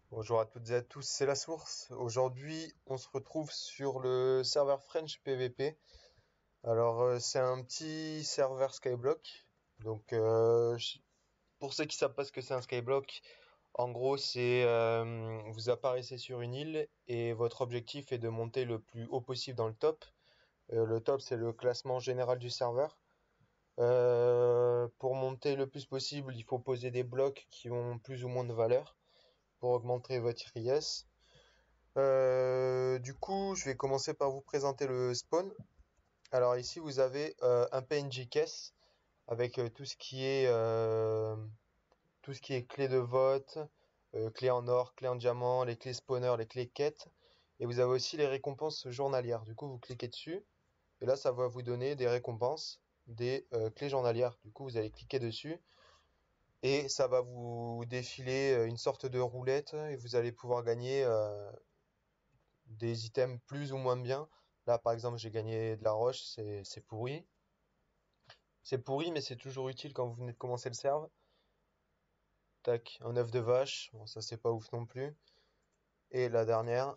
Bonjour à toutes et à tous, c'est la source. Aujourd'hui, on se retrouve sur le serveur French PVP. Alors, c'est un petit serveur Skyblock. Donc, pour ceux qui savent pas ce que c'est un Skyblock, en gros, c'est vous apparaissez sur une île et votre objectif est de monter le plus haut possible dans le top. Le top, c'est le classement général du serveur. Pour monter le plus possible, il faut poser des blocs qui ont plus ou moins de valeur pour augmenter votre IS. Du coup, je vais commencer par vous présenter le spawn. Alors ici, vous avez un PNJ case avec tout ce qui est clé de vote, clé en or, clé en diamant, les clés spawner, les clés quête. Et vous avez aussi les récompenses journalières. Du coup, vous cliquez dessus et là, ça va vous donner des récompenses, des clés journalières. Du coup, vous allez cliquer dessus et ça va vous défiler une sorte de roulette et vous allez pouvoir gagner des items plus ou moins bien. Là, par exemple, j'ai gagné de la roche, c'est pourri. C'est pourri, mais c'est toujours utile quand vous venez de commencer le serve. Tac, un œuf de vache. Bon, ça, c'est pas ouf non plus. Et la dernière.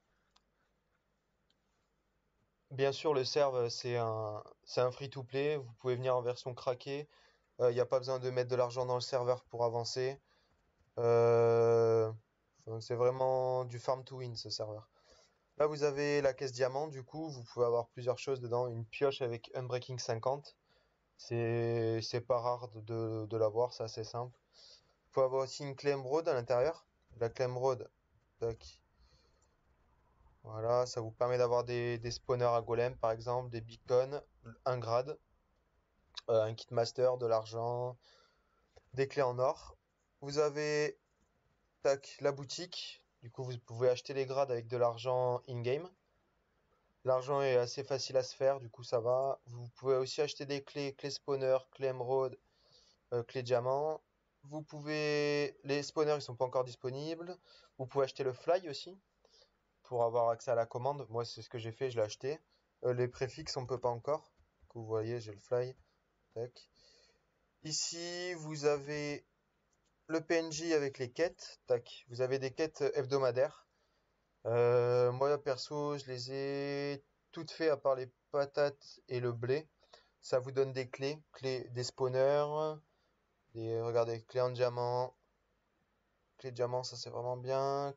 Bien sûr, le serve, c'est un free-to-play. Vous pouvez venir en version craquée. Il n'y a pas besoin de mettre de l'argent dans le serveur pour avancer. Euh, donc c'est vraiment du farm to win, ce serveur. Là, vous avez la caisse diamant. Du coup, vous pouvez avoir plusieurs choses dedans. Une pioche avec Unbreaking 50. C'est pas rare de l'avoir, c'est assez simple. Faut avoir aussi une clé émeraude à l'intérieur. La clé émeraude, tac. Voilà, ça vous permet d'avoir des spawners à golem par exemple, des beacons, un grade, un kit master, de l'argent, des clés en or. Vous avez tac la boutique. Du coup, vous pouvez acheter les grades avec de l'argent in-game. L'argent est assez facile à se faire, du coup ça va. Vous pouvez aussi acheter des clés, clés spawner, clés émeraude, clé diamant. Vous pouvez, les spawners ils sont pas encore disponibles. Vous pouvez acheter le fly aussi pour avoir accès à la commande. Moi c'est ce que j'ai fait, je l'ai acheté. Les préfixes on peut pas encore. Donc, vous voyez j'ai le fly. Tac. Ici vous avez le PNJ avec les quêtes. Tac. Vous avez des quêtes hebdomadaires. Moi perso je les ai toutes faites à part les patates et le blé. Ça vous donne des clés, des spawners, regardez, clé en diamant, clé de diamant, ça c'est vraiment bien.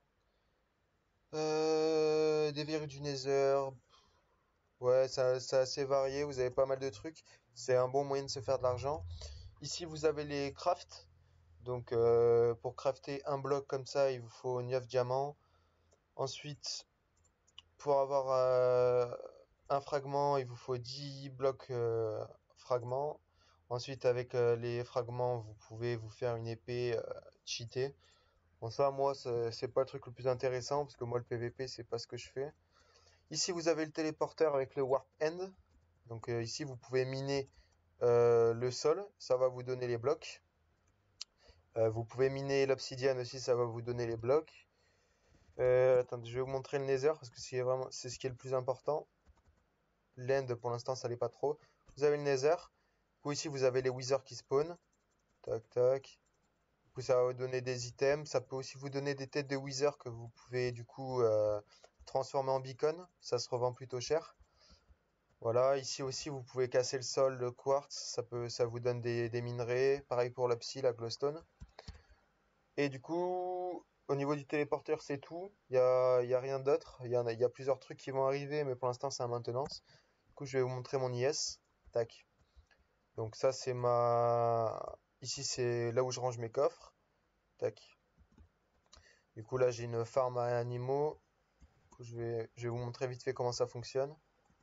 Des verrues du Nether. Ouais, c'est assez varié. Vous avez pas mal de trucs. C'est un bon moyen de se faire de l'argent. Ici, vous avez les crafts. Donc, pour crafter un bloc comme ça, il vous faut 9 diamants. Ensuite, pour avoir un fragment, il vous faut 10 blocs fragments. Ensuite, avec les fragments, vous pouvez vous faire une épée cheatée. Bon ça, moi, c'est pas le truc le plus intéressant parce que moi, le PVP, c'est pas ce que je fais. Ici, vous avez le téléporteur avec le Warp End. Donc ici, vous pouvez miner le sol, ça va vous donner les blocs. Vous pouvez miner l'obsidienne aussi, ça va vous donner les blocs. Attendez, je vais vous montrer le Nether parce que c'est ce qui est le plus important. L'End, pour l'instant, ça l'est pas trop. Vous avez le Nether. Du coup, ici, vous avez les Withers qui spawnent. Tac, tac. Du coup, ça va vous donner des items. Ça peut aussi vous donner des têtes de Wither que vous pouvez du coup transformer en beacon. Ça se revend plutôt cher. Voilà, ici aussi vous pouvez casser le sol, le quartz, ça vous donne des minerais. Pareil pour la psy, la glowstone. Et du coup, au niveau du téléporteur, c'est tout. Il y a rien d'autre. Il y a plusieurs trucs qui vont arriver, mais pour l'instant c'est en maintenance. Du coup, je vais vous montrer mon IS. Tac. Donc ça c'est ici c'est là où je range mes coffres. Tac. Du coup, là, j'ai une farm à animaux. Du coup, je vais vous montrer vite fait comment ça fonctionne.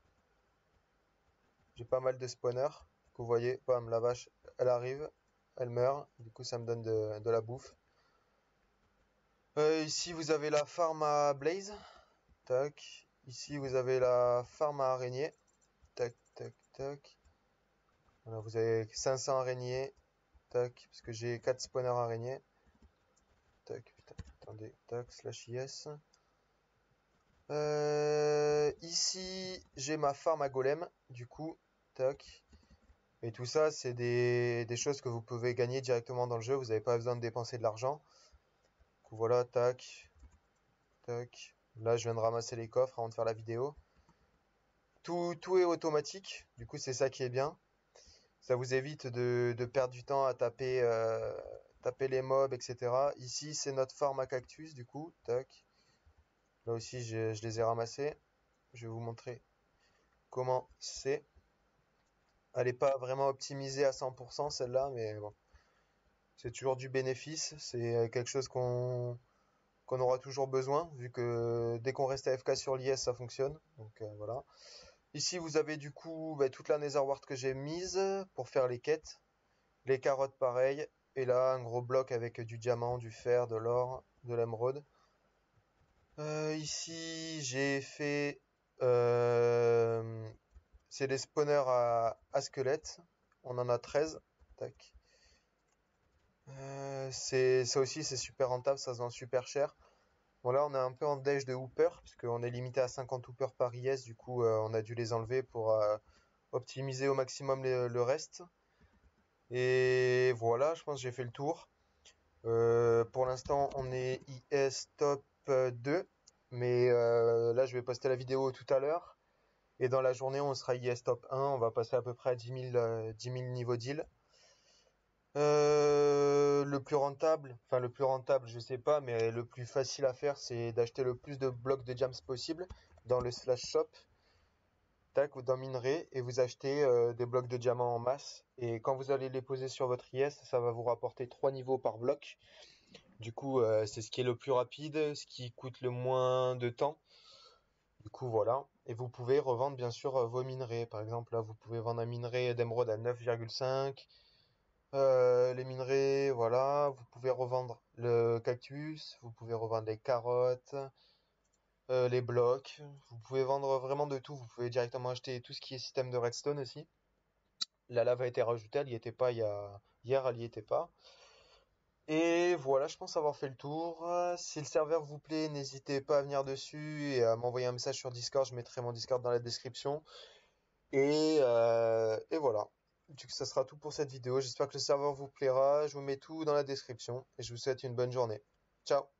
J'ai pas mal de spawners. Du coup, vous voyez, bam, la vache, elle arrive, elle meurt. Du coup, ça me donne de la bouffe. Ici, vous avez la farm à blaze. Tac. Ici, vous avez la farm à araignées. Tac, tac, tac. Voilà, vous avez 500 araignées. Tac, parce que j'ai 4 spawners araignées. Tac, putain, attendez, tac, slash yes. Ici, j'ai ma farm à golem, du coup, tac. Et tout ça, c'est des choses que vous pouvez gagner directement dans le jeu. Vous n'avez pas besoin de dépenser de l'argent. coup, voilà, tac, tac. Là, je viens de ramasser les coffres avant de faire la vidéo. Tout est automatique, du coup, c'est ça qui est bien. Ça vous évite de perdre du temps à taper les mobs, etc. Ici, c'est notre farm à cactus, du coup, tac. Là aussi, je les ai ramassés. Je vais vous montrer comment c'est. Elle n'est pas vraiment optimisée à 100% celle-là, mais bon, c'est toujours du bénéfice. C'est quelque chose qu'on aura toujours besoin, vu que dès qu'on reste AFK sur l'IS, ça fonctionne. Donc voilà. Ici, vous avez du coup bah, toute la Netherwart que j'ai mise pour faire les quêtes. Les carottes, pareil. Et là, un gros bloc avec du diamant, du fer, de l'or, de l'émeraude. Ici, j'ai fait... euh, c'est des spawners à squelettes. On en a 13. Tac. Ça aussi, c'est super rentable, ça se vend super cher. Bon, là, on est un peu en déj de Hooper, puisqu'on est limité à 50 Hoopers par IS. Du coup, on a dû les enlever pour optimiser au maximum le reste. Et voilà, je pense que j'ai fait le tour. Pour l'instant, on est IS top 2. Mais là, je vais poster la vidéo tout à l'heure. Et dans la journée, on sera IS top 1. On va passer à peu près à 10 000 niveaux deal. Le plus rentable, enfin le plus rentable, je sais pas, mais le plus facile à faire, c'est d'acheter le plus de blocs de gems possible dans le slash shop, tac, ou dans minerai, et vous achetez des blocs de diamants en masse. Et quand vous allez les poser sur votre IS, ça va vous rapporter 3 niveaux par bloc. Du coup, c'est ce qui est le plus rapide, ce qui coûte le moins de temps. Du coup, voilà. Et vous pouvez revendre bien sûr vos minerais. Par exemple, là, vous pouvez vendre un minerai d'émeraude à 9,5. Les minerais, voilà. Vous pouvez revendre le cactus, vous pouvez revendre les carottes, les blocs. Vous pouvez vendre vraiment de tout. Vous pouvez directement acheter tout ce qui est système de redstone aussi. La lave a été rajoutée, elle n'y était pas hier, elle n'y était pas. Et voilà, je pense avoir fait le tour. Si le serveur vous plaît, n'hésitez pas à venir dessus et à m'envoyer un message sur Discord. Je mettrai mon Discord dans la description. Et voilà. Du coup, ça sera tout pour cette vidéo. J'espère que le serveur vous plaira. Je vous mets tout dans la description et je vous souhaite une bonne journée. Ciao!